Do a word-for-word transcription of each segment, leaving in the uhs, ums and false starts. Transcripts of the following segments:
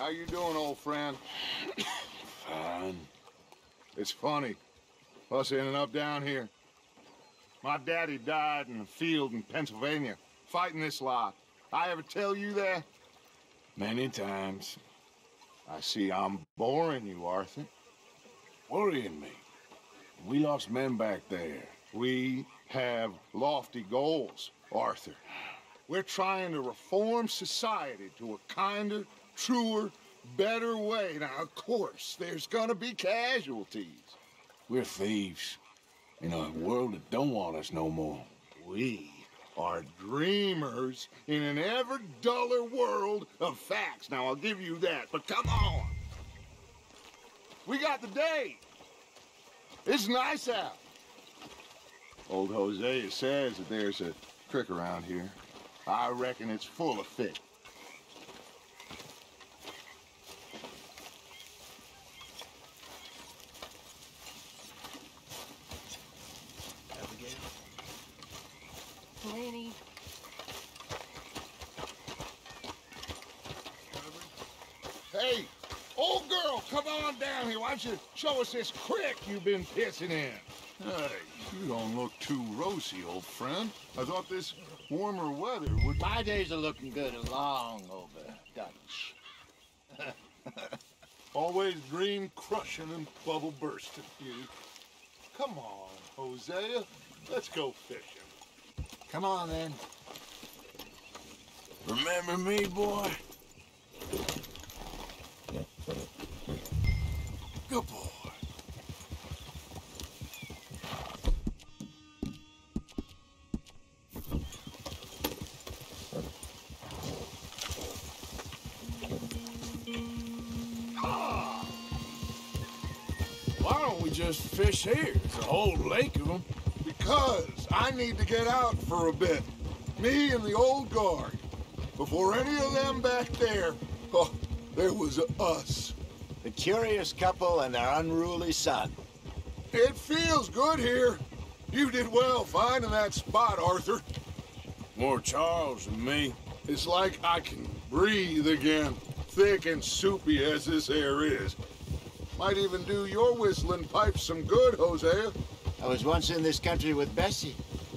How you doing, old friend? Fine. It's funny, us ending up down here. My daddy died in a field in Pennsylvania, fighting this lot. I ever tell you that? Many times. I see I'm boring you, Arthur. Worrying me. We lost men back there. We have lofty goals, Arthur. We're trying to reform society to a kinder, truer, better way. Now, of course, there's gonna be casualties. We're thieves in a world that don't want us no more. We are dreamers in an ever duller world of facts. Now, I'll give you that, but come on. We got the day. It's nice out. Old Hosea says that there's a creek around here. I reckon it's full of fish. Plenty. Hey, old girl, come on down here. Why don't you show us this creek you've been pissing in? Hey, you don't look too rosy, old friend. I thought this warmer weather would... My days are looking good along over Dutch. Always dream crushing and bubble bursting, you. Come on, Hosea. Let's go fishing. Come on, then. Remember me, boy? Good boy. Why don't we just fish here? There's a whole lake of them. Because I need to get out for a bit. Me and the old guard. Before any of them back there, oh, there was us. The curious couple and their unruly son. It feels good here. You did well finding that spot, Arthur. More Charles than me. It's like I can breathe again, thick and soupy as this air is. Might even do your whistling pipes some good, Hosea. I was once in this country with Bessie.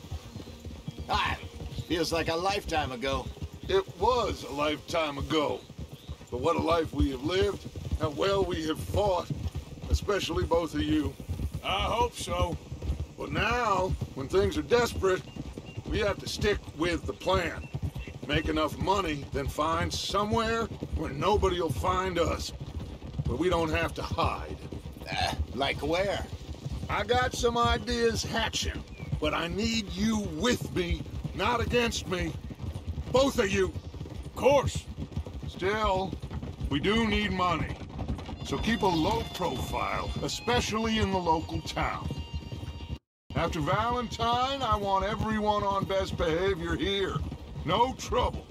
Ah, feels like a lifetime ago. It was a lifetime ago. But what a life we have lived, how well we have fought, especially both of you. I hope so. But now, when things are desperate, we have to stick with the plan. Make enough money, then find somewhere where nobody will find us. Where we don't have to hide. Uh, like where? I got some ideas hatching, but I need you with me, not against me. Both of you. Of course. Still, we do need money. So keep a low profile, especially in the local town. After Valentine, I want everyone on best behavior here. No trouble.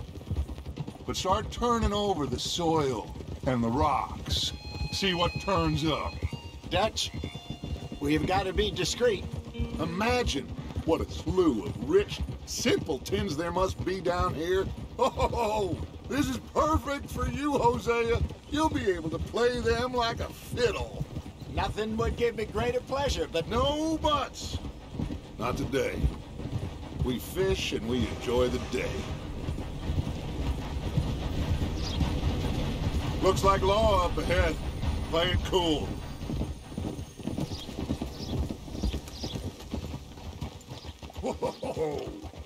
But start turning over the soil and the rocks. See what turns up. Dutch, we've got to be discreet. Imagine what a slew of rich simpletons there must be down here. Oh, this is perfect for you, Hosea. You'll be able to play them like a fiddle. Nothing would give me greater pleasure, but No buts. Not today. We fish and we enjoy the day. Looks like law up ahead. Play it cool. Whoa.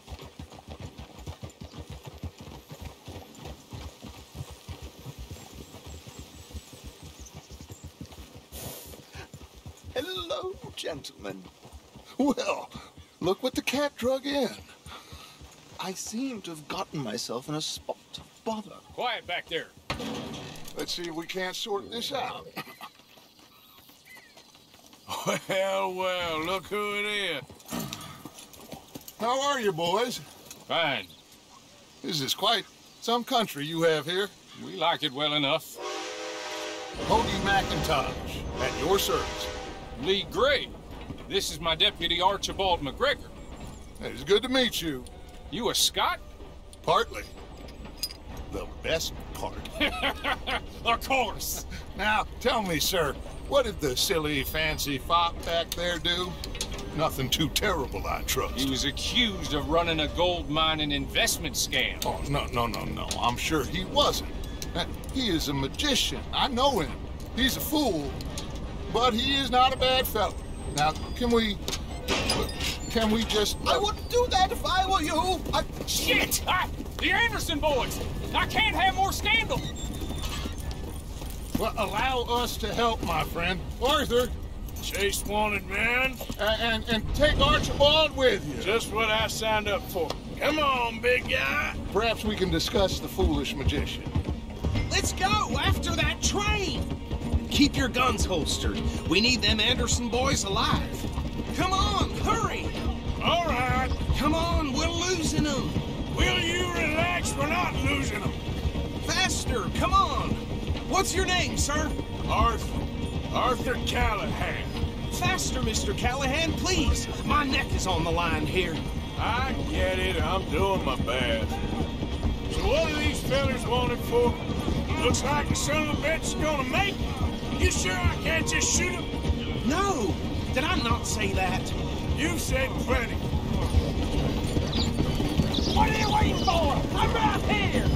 Hello, gentlemen. Well, look what the cat drug in. I seem to have gotten myself in a spot of bother. Quiet back there. Let's see if we can't sort this out. Well, well, look who it is. How are you, boys? Fine. This is quite some country you have here. We like it well enough. Hoagie McIntosh, at your service. Lee Gray. This is my deputy, Archibald McGregor. It's good to meet you. You a Scot? Partly. The best part. Of course. Now, tell me, sir, what did the silly, fancy fop back there do? Nothing too terrible, I trust. He was accused of running a gold mining investment scam. Oh, no, no, no, no. I'm sure he wasn't. Uh, He is a magician. I know him. He's a fool, but he is not a bad fellow. Now, can we... Can we just... I wouldn't do that if I were you. I... Shit! I, the Anderson boys! I can't have more scandal! Well, allow us to help, my friend. Arthur, Chase wanted man. uh, and, and take Archibald with you. Just what I signed up for. Come on, big guy. Perhaps we can discuss the foolish magician. Let's go after that train! Keep your guns holstered. We need them Anderson boys alive. Come on, hurry! All right. Come on, we're losing them. Will you relax? We're not losing them. Faster, come on. What's your name, sir? Arthur. Arthur Callahan. Faster, Mister Callahan, please. My neck is on the line here. I get it. I'm doing my best. So what are these fellas wanted for? Looks like the son of a bitch is gonna make it. You sure I can't just shoot him? No! Did I not say that? You've said plenty. What are you waiting for? I'm right here!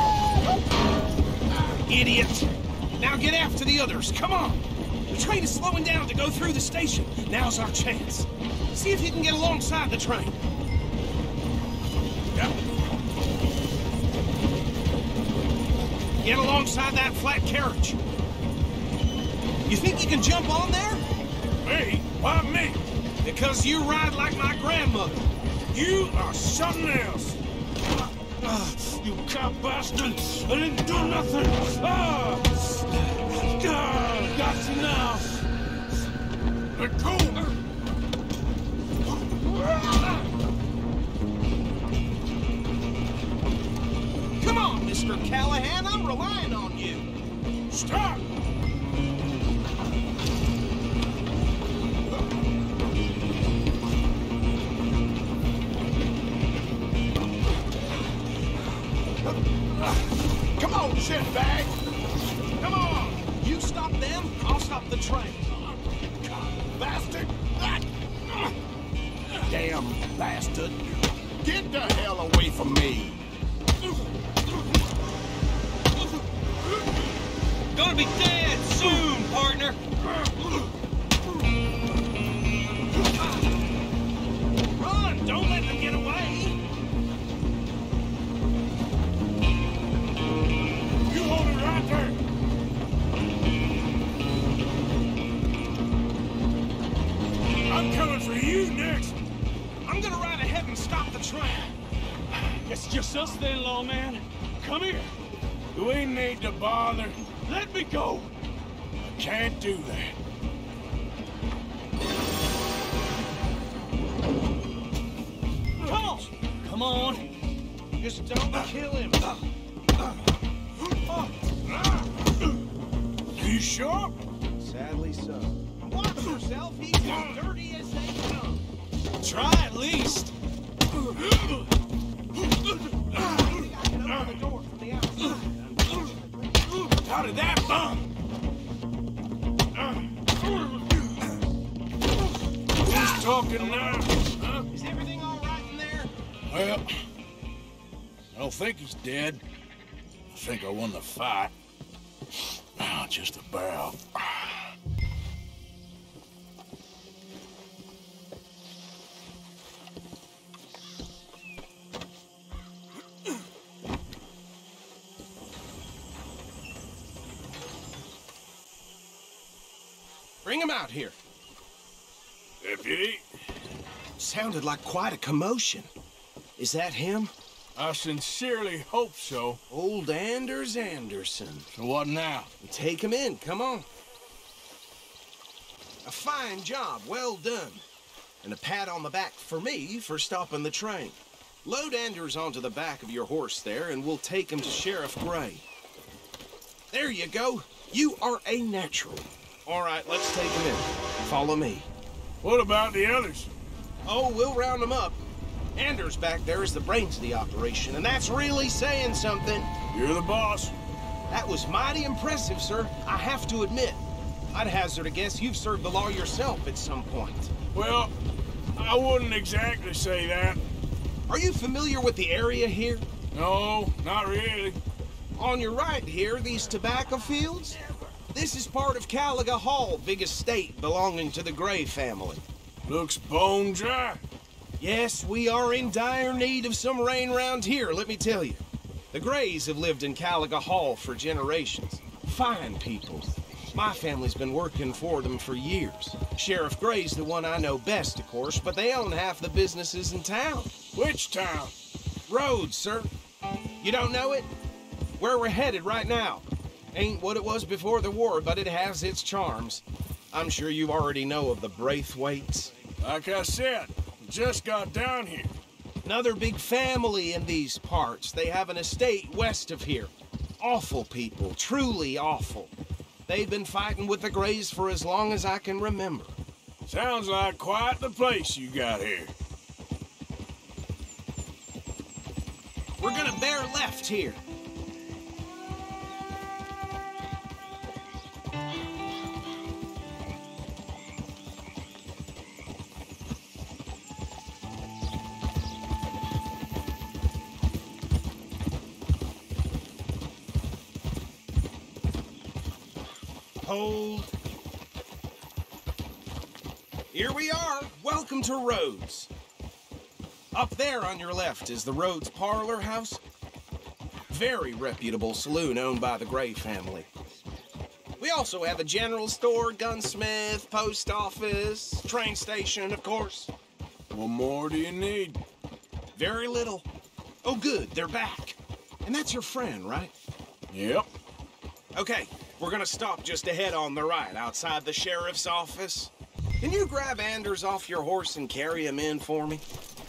Woo! Idiot! Now get after the others, come on! The train is slowing down to go through the station. Now's our chance. See if you can get alongside the train. Yep. Get alongside that flat carriage. You think you can jump on there? Me? Why me? Because you ride like my grandmother. You are something else. Ah, you cow bastard! I didn't do nothing! Ah! Ah, got you now! Let go! Come on, Mister Callahan, I'm relying on you. Stop! Come on, shitbag! Come on! You stop them, I'll stop the train. Bastard! Damn bastard. Get the hell away from me! Gonna be dead soon, partner! Run! Don't let them get away! You hold it right there! I'm coming for you next! I'm gonna ride ahead and stop the train. It's just us then, lawman. Come here. We need to bother. Let me go. Can't do that. Come on. Come on. Just don't kill him. You sure? Sadly so. Watch yourself, he's as dirty as they come. Try at least. I can open the door from the outside. How did that bump? Who's talking now? Huh? Is everything all right in there? Well, I don't think he's dead. I think I won the fight. Ah, just about. Bring him out here. Deputy, Sounded like quite a commotion. Is that him? I sincerely hope so. Old Anders Anderson. So what now? Take him in, come on. A fine job, well done. And a pat on the back for me for stopping the train. Load Anders onto the back of your horse there, and we'll take him to Sheriff Gray. There you go. You are a natural. All right, let's take him in. Follow me. What about the others? Oh, we'll round them up. Anders back there is the brains of the operation, and that's really saying something. You're the boss. That was mighty impressive, sir. I have to admit. I'd hazard a guess you've served the law yourself at some point. Well, I wouldn't exactly say that. Are you familiar with the area here? No, not really. On your right here, these tobacco fields? This is part of Caliga Hall, big estate belonging to the Gray family. Looks bone dry. Yes, we are in dire need of some rain round here, let me tell you. The Grays have lived in Caliga Hall for generations. Fine people. My family's been working for them for years. Sheriff Gray's the one I know best, of course, but they own half the businesses in town. Which town? Rhodes, sir. You don't know it? Where we're headed right now. Ain't what it was before the war, but it has its charms. I'm sure you already know of the Braithwaites. Like I said, just got down here. Another big family in these parts. They have an estate west of here. Awful people, truly awful. They've been fighting with the Grays for as long as I can remember. Sounds like quite the place you got here. We're gonna bear left here. Hold. Here we are. Welcome to Rhodes. Up there on your left is the Rhodes Parlor House. Very reputable saloon owned by the Gray family. We also have a general store, gunsmith, post office, train station, of course. What more do you need? Very little. Oh, good, they're back. And that's your friend, right? Yep. Okay, we're gonna stop just ahead on the right, outside the sheriff's office. Can you grab Anders off your horse and carry him in for me?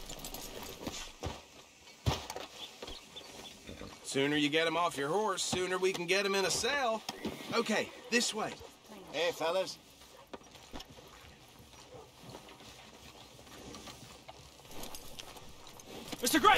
Sooner you get him off your horse, sooner we can get him in a cell. Okay, this way. Hey, fellas. Mister Gray!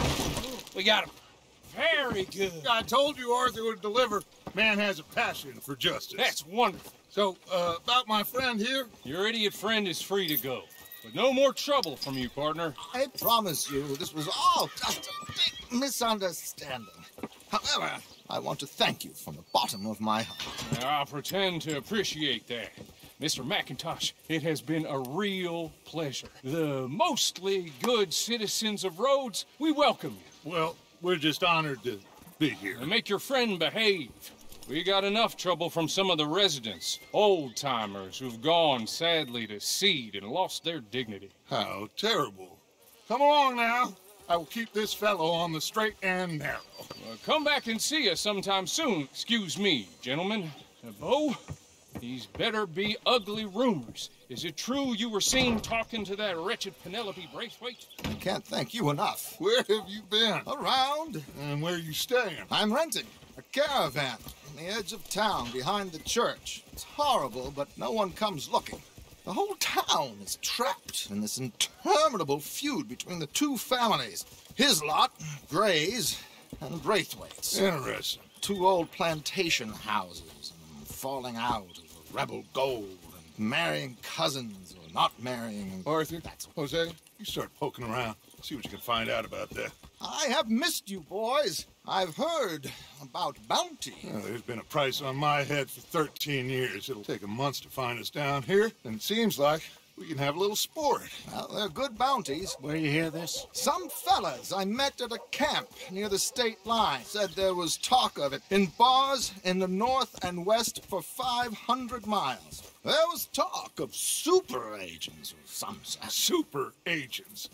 We got him. Very good. I told you Arthur would deliver. Man has a passion for justice. That's wonderful. So, uh, about my friend here? Your idiot friend is free to go. But no more trouble from you, partner. I promise you, this was all just a big misunderstanding. However, I want to thank you from the bottom of my heart. I'll pretend to appreciate that. Mister McIntosh, it has been a real pleasure. The mostly good citizens of Rhodes, we welcome you. Well, we're just honored to be here. And make your friend behave. We got enough trouble from some of the residents, old-timers who've gone, sadly, to seed and lost their dignity. How terrible. Come along now. I will keep this fellow on the straight and narrow. Well, come back and see us sometime soon. Excuse me, gentlemen. Uh, Bo, these better be ugly rumors. Is it true you were seen talking to that wretched Penelope Braithwaite? I can't thank you enough. Where have you been? Around, And where are you staying? I'm renting a caravan on the edge of town behind the church. It's horrible, but no one comes looking. The whole town is trapped in this interminable feud between the two families. His lot, Gray's, and Braithwaite's. Interesting. Two old plantation houses, and falling out over rebel gold, and marrying cousins or not marrying. Arthur, That's Jose, you start poking around. See what you can find out about that. I have missed you, boys. I've heard about bounty. Well, there's been a price on my head for thirteen years. It'll take a month to find us down here, and it seems like we can have a little sport. Well, they're good bounties. Where you hear this? Some fellas I met at a camp near the state line said there was talk of it in bars in the north and west for five hundred miles. There was talk of super agents of some sort. Super agents.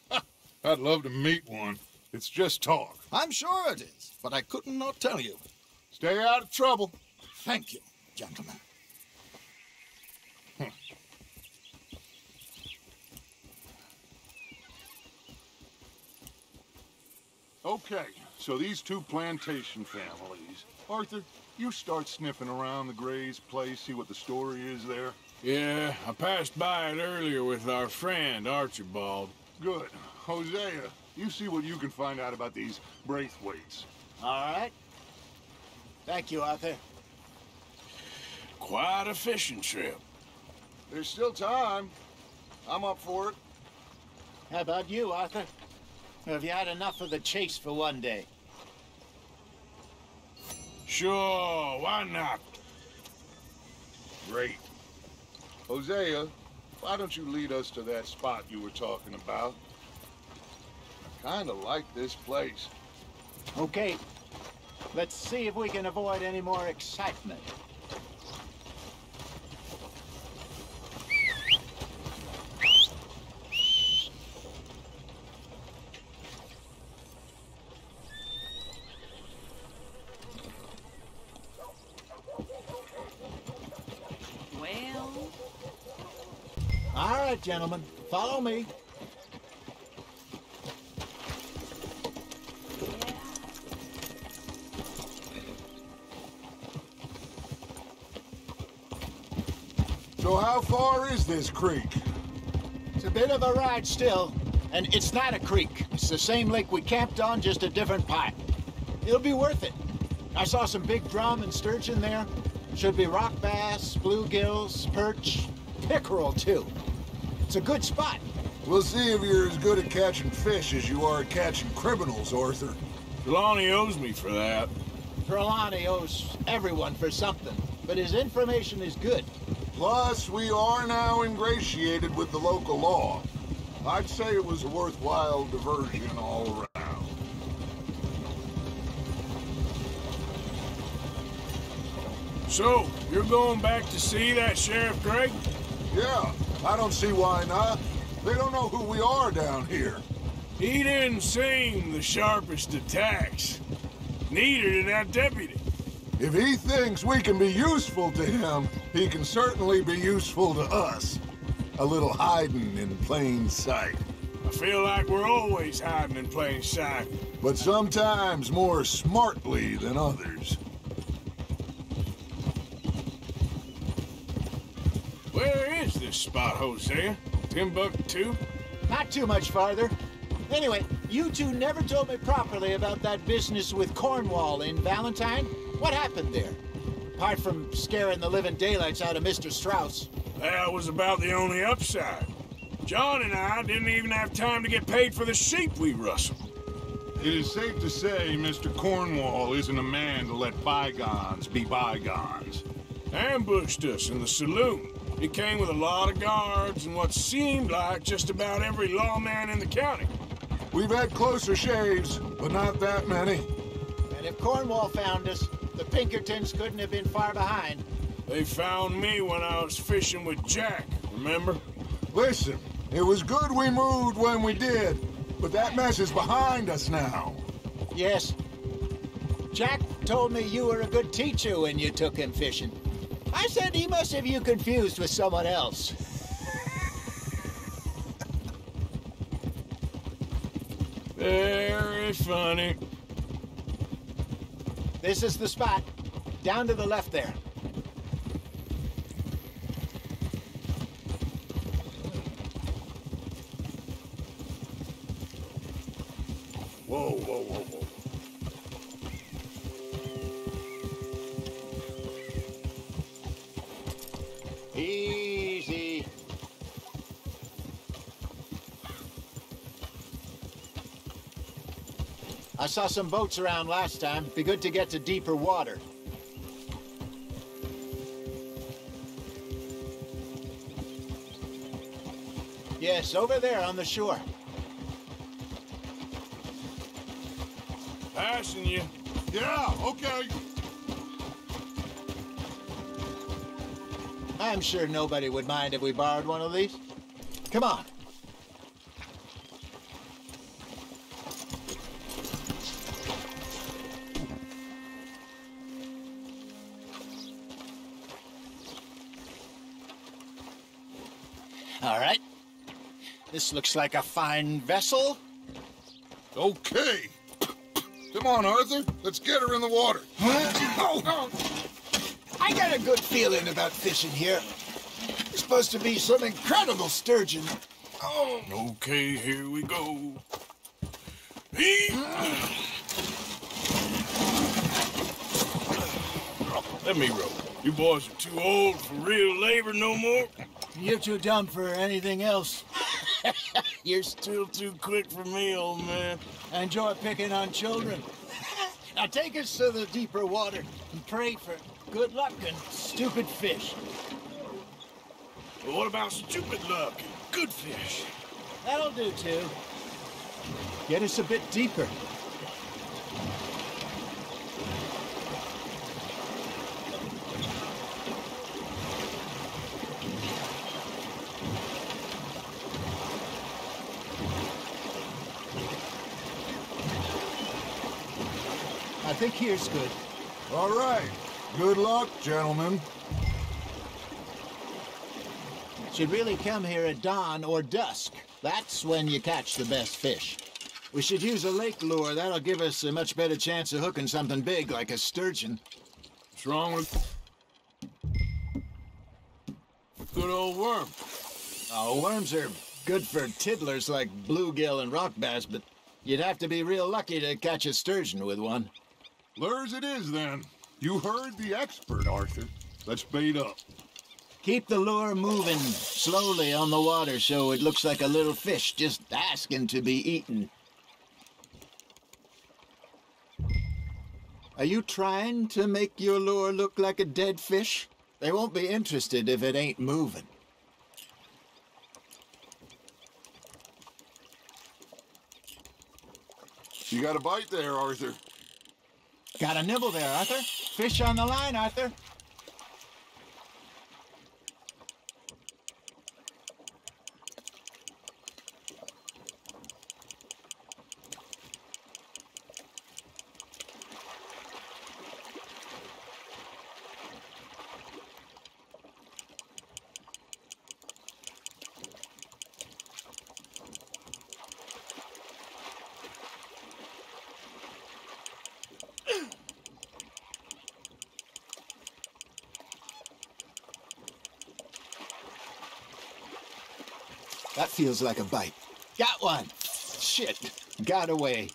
I'd love to meet one. It's just talk. I'm sure it is, but I couldn't not tell you. Stay out of trouble. Thank you, gentlemen. Okay, so these two plantation families. Arthur, you start sniffing around the Gray's place, see what the story is there. Yeah, I passed by it earlier with our friend, Archibald. Good. Hosea, you see what you can find out about these Braithwaites. All right. Thank you, Arthur. Quite a fishing trip. There's still time. I'm up for it. How about you, Arthur? Or have you had enough of the chase for one day? Sure, why not? Great. Hosea, why don't you lead us to that spot you were talking about? I kinda like this place. Okay. Let's see if we can avoid any more excitement. Well... All right, gentlemen. Follow me. So how far is this creek? It's a bit of a ride still, and it's not a creek. It's the same lake we camped on, just a different part. It'll be worth it. I saw some big drum and sturgeon there. Should be rock bass, bluegills, perch, pickerel too. It's a good spot. We'll see if you're as good at catching fish as you are at catching criminals, Arthur. Trelawney owes me for that. Trelawney owes everyone for something, but his information is good. Plus, we are now ingratiated with the local law. I'd say it was a worthwhile diversion all around. So, you're going back to see that Sheriff Gray? Yeah, I don't see why not. They don't know who we are down here. He didn't seem the sharpest attacks. Neither did that deputy. If he thinks we can be useful to him, he can certainly be useful to us. A little hiding in plain sight. I feel like we're always hiding in plain sight. But sometimes more smartly than others. Where is this spot, Hosea? Timbuktu? Not too much farther. Anyway, you two never told me properly about that business with Cornwall in Valentine. What happened there? Apart from scaring the living daylights out of Mister Strauss. That was about the only upside. John and I didn't even have time to get paid for the sheep we rustled. It is safe to say Mister Cornwall isn't a man to let bygones be bygones. Ambushed us in the saloon. He came with a lot of guards and what seemed like just about every lawman in the county. We've had closer shaves, but not that many. And if Cornwall found us, the Pinkertons couldn't have been far behind. They found me when I was fishing with Jack, remember? Listen, it was good we moved when we did, but that mess is behind us now. Yes. Jack told me you were a good teacher when you took him fishing. I said he must have you confused with someone else. Very funny. This is the spot. Down to the left there. Whoa, whoa, whoa, whoa. Easy. I saw some boats around last time. Be good to get to deeper water. Yes, over there on the shore. Passing you. Yeah, okay. I'm sure nobody would mind if we borrowed one of these. Come on. All right. This looks like a fine vessel. Okay. Come on, Arthur. Let's get her in the water. Oh, oh. I got a good feeling about fishing here. There's supposed to be some incredible sturgeon. Oh. Okay, here we go. He Let me row. You boys are too old for real labor no more. You're too dumb for anything else. You're still too quick for me, old man. I enjoy picking on children. Now take us to the deeper water and pray for good luck and stupid fish. But what about stupid luck and good fish? That'll do, too. Get us a bit deeper. I think here's good. All right. Good luck, gentlemen. Should really come here at dawn or dusk. That's when you catch the best fish. We should use a lake lure. That'll give us a much better chance of hooking something big like a sturgeon. What's wrong with good old worm? Oh, worms are good for tiddlers like bluegill and rock bass, but you'd have to be real lucky to catch a sturgeon with one. Lures it is, then. You heard the expert, Arthur. Let's bait up. Keep the lure moving slowly on the water so it looks like a little fish just asking to be eaten. Are you trying to make your lure look like a dead fish? They won't be interested if it ain't moving. You got a bite there, Arthur. Got a nibble there, Arthur. Fish on the line, Arthur. That feels like a bite. Got one. Shit. Got away.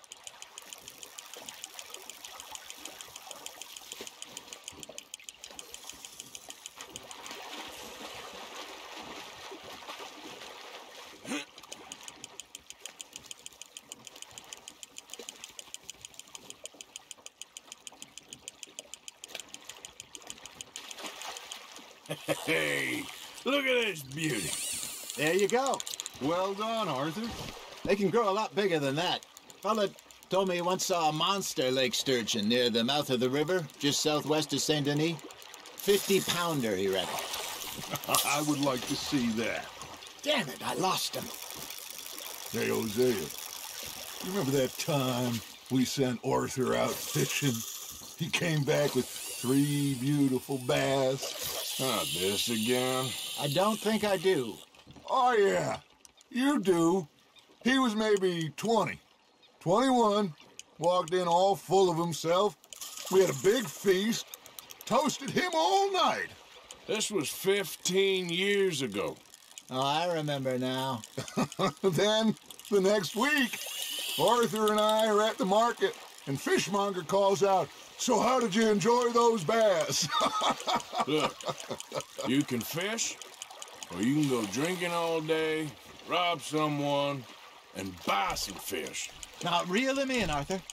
Hey, look at this beauty. There you go. Well done, Arthur. They can grow a lot bigger than that. Fella told me he once saw a monster lake sturgeon near the mouth of the river, just southwest of Saint Denis. Fifty pounder, he reckoned. I would like to see that. Damn it, I lost him. Hey, Hosea, you remember that time we sent Arthur out fishing? He came back with three beautiful bass. Not this again. I don't think I do. Oh, yeah, you do. He was maybe twenty, twenty-one, walked in all full of himself. We had a big feast, toasted him all night. This was fifteen years ago. Oh, I remember now. Then, the next week, Arthur and I are at the market, and Fishmonger calls out, "So how did you enjoy those bass?" Look, you can fish, or you can go drinking all day, rob someone, and buy some fish. Now, reel him in, Arthur.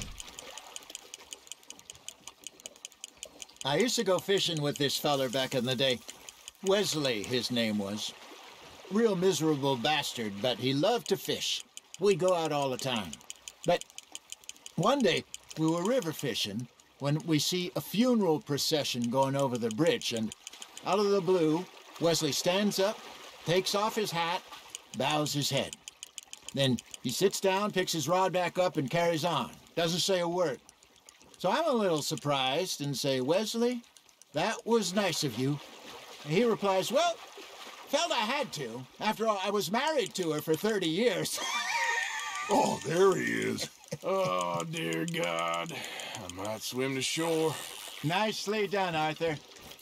I used to go fishing with this feller back in the day. Wesley, his name was. Real miserable bastard, but he loved to fish. We'd go out all the time. But one day, we were river fishing when we see a funeral procession going over the bridge, and out of the blue, Wesley stands up, takes off his hat, bows his head. Then he sits down, picks his rod back up, and carries on. Doesn't say a word. So I'm a little surprised and say, "Wesley, that was nice of you." And he replies, "Well, felt I had to. After all, I was married to her for thirty years. Oh, there he is. Oh, dear God. I might swim to shore. Nicely done, Arthur.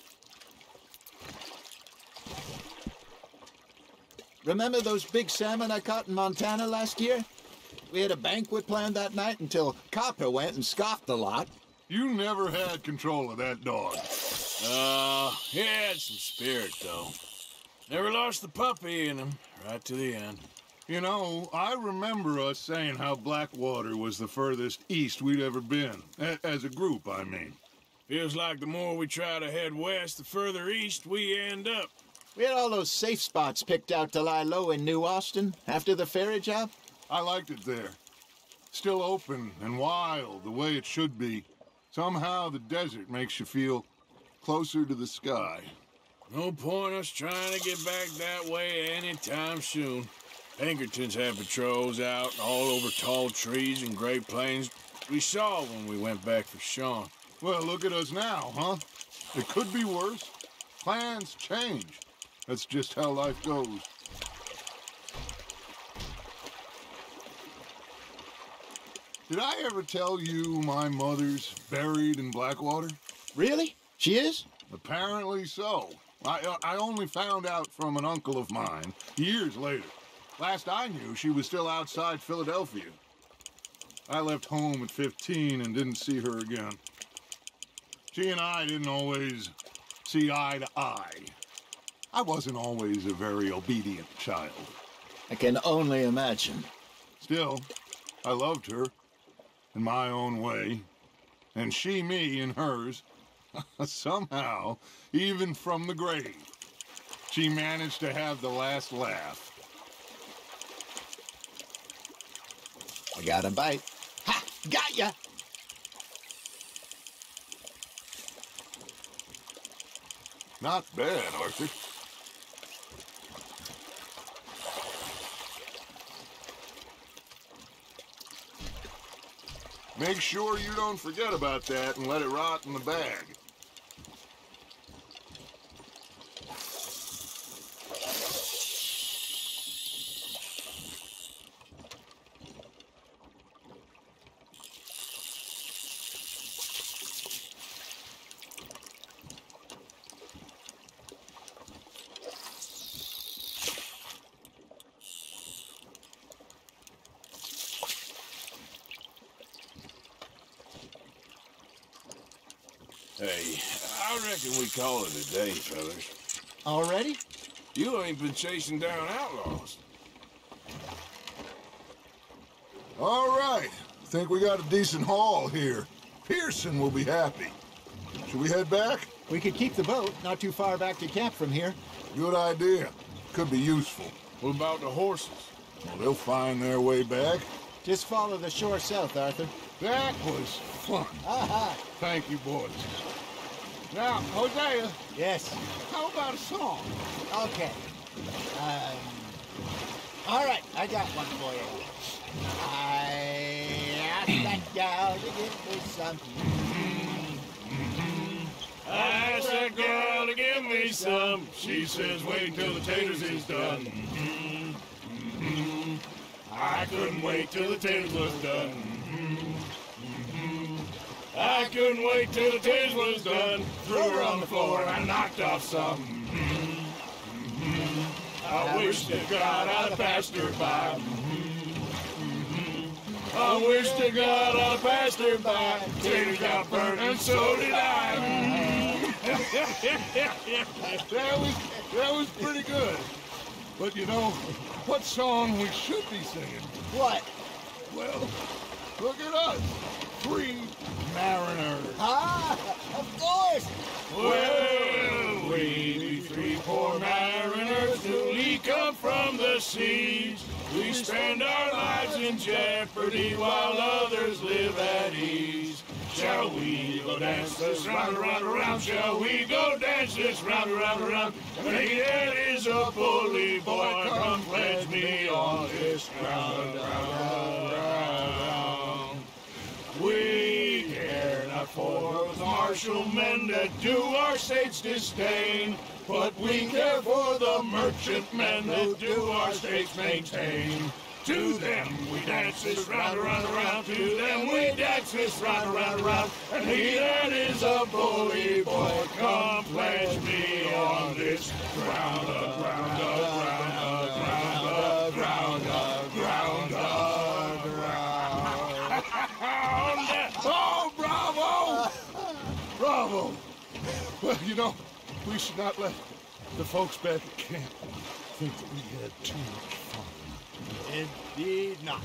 Remember those big salmon I caught in Montana last year? We had a banquet planned that night until Copper went and scoffed the lot. You never had control of that dog. Uh, he had some spirit, though. Never lost the puppy in him, right to the end. You know, I remember us saying how Blackwater was the furthest east we'd ever been. A as a group, I mean. Feels like the more we try to head west, the further east we end up. We had all those safe spots picked out to lie low in New Austin after the ferry job. I liked it there. Still open and wild, the way it should be. Somehow the desert makes you feel closer to the sky. No point us trying to get back that way anytime soon. Pinkertons had patrols out all over tall trees and Great Plains. We saw when we went back for Sean. Well, look at us now, huh? It could be worse. Plans change. That's just how life goes. Did I ever tell you my mother's buried in Blackwater? Really? She is? Apparently so. I, I only found out from an uncle of mine years later. Last I knew, she was still outside Philadelphia. I left home at fifteen and didn't see her again. She and I didn't always see eye to eye. I wasn't always a very obedient child. I can only imagine. Still, I loved her in my own way, and she me in hers. Somehow, even from the grave, she managed to have the last laugh. I got a bite. Ha! Got ya! Not bad, Arthur. Make sure you don't forget about that and let it rot in the bag. Hey, I reckon we call it a day, fellas. Already? You ain't been chasing down outlaws. All right. Think we got a decent haul here. Pearson will be happy. Should we head back? We could keep the boat not too far back to camp from here. Good idea. Could be useful. What about the horses? Well, they'll find their way back. Just follow the shore south, Arthur. That was fun. Aha! Thank you, boys. Now, Hosea, Yes. how about a song? Okay. Um, all right, I got one for you. I asked that gal to give me some. I asked that girl to give me some. She says, wait till the taters is done. I couldn't wait till the taters was done. I couldn't wait till the taters was done. Threw her on the floor and I knocked off some. I wish to God I'd passed her by. I wish to God I passed her by. Taters got burnt and so did I. That was, that was pretty good. But you know, what song we should be singing? What? Well, look at us. Three mariners. Ah, of course. Well, we be three poor mariners newly come from the seas. We spend our lives in jeopardy while others live at ease. Shall we go dance this round, around, around? Shall we go dance this round, around, around? Hey, that is a bully boy. Come pledge me on this ground, round, round. We care not for the martial men that do our state's disdain, but we care for the merchant men that do our state's maintain. To them we dance this round, around, around. To them we dance this round, around, around. And he that is a bully boy, come pledge me on this ground, a ground, a ground, a ground, a ground, a ground, a ground. Oh, bravo! Well, you know, we should not let the folks back at camp think that we had too much fun. Indeed not.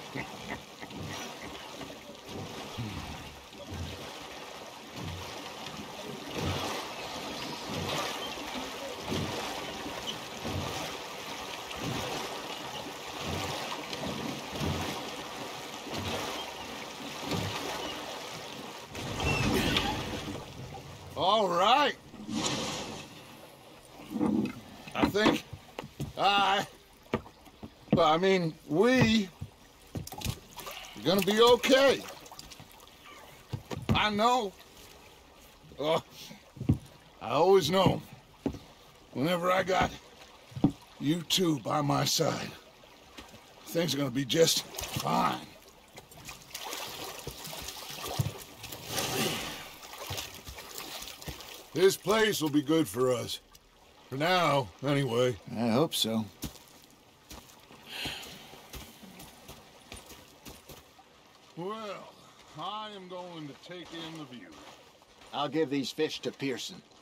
All right. I think I, well, I mean, we are gonna be okay. I know. Oh, I always know. Whenever I got you two by my side, things are gonna be just fine. This place will be good for us. For now, anyway. I hope so. Well, I am going to take in the view. I'll give these fish to Pearson.